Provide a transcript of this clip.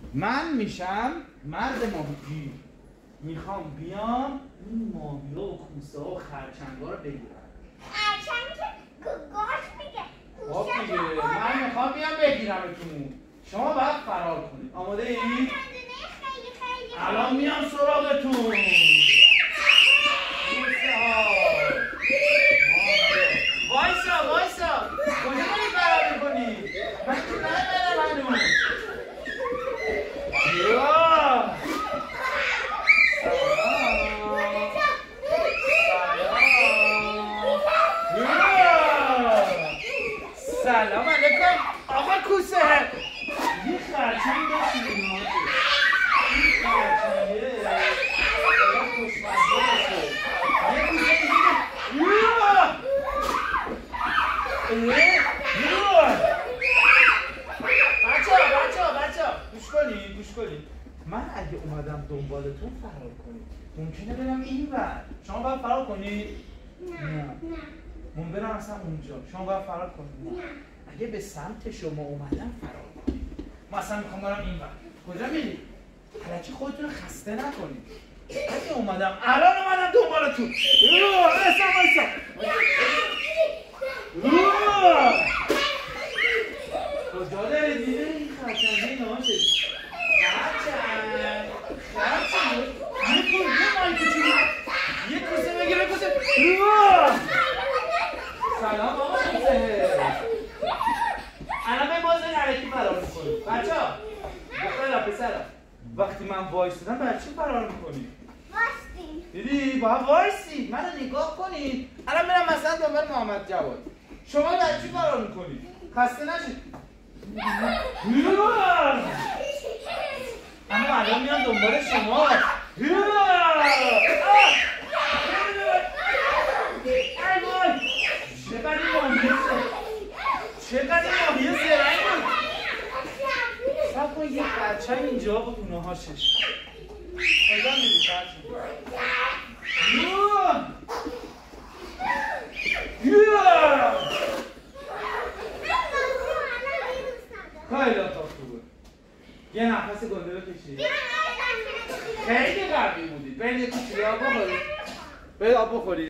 من میشم مرد ماهیگیر، میخوام بیام این ماهی‌ها و کوسه ها و خرچنگ‌ها رو بگیرم. خرچنگ که گاش میگه. خب دیگه من میخوام بیام بگیرمتون. شما باید فرار کنید. آماده اید؟ خیلی الان میام سراغتون. کوسه ها. وایسا. کجا داری فرار میکنی؟ من که نمیدم هنوز. سلام علیکم آقا کوسه. یه خرچنگ داشتی اینا. این خرچنگه خیلی خوشمزه باشه. یه کوسه دیگه. بچه گوش کنید. من اگه اومدم دنبالتون فرار کنید ممکنه برم این ور. شما باید فرار کنید؟ نه. من برم اصلا اونجا. شما باید فرار کنید؟ نه. اگه به سمت شما اومدم فرار کنید. ما اصلا میخوام برم این ور. کجا میرید؟ الکی خودتون رو خسته نکنید. اگه الان اومدم دنبالتون. وایسا. کجا داری دیده این خرچنگه ناشه؟ خرچنگ یه کوسه بگیره کوسه. سلام آقا کوسه. الان به بازه نرکی فرار میکنی بچه ها. بخیرم پسرم وقتی من وایستدم برای چی فرار میکنی؟ وایستیم. دیدی باید وایسید منو نگاه کنید. الان میرم مثلا دنبال محمد جواد. شما برای چی فرار میکنید؟ خسته نشید. اما الان میام دنبال شما. چقدر این ماهی زرنگ بود. سب کن یه خرچنگ اینجا بود اونه هاشش. کجا میری خرچنگ؟ خیلی خوبه. یه نفس گنده بکشید. خیلی قوی بودید. برید یه کوچولو آب بخورید. برید آب بخورید.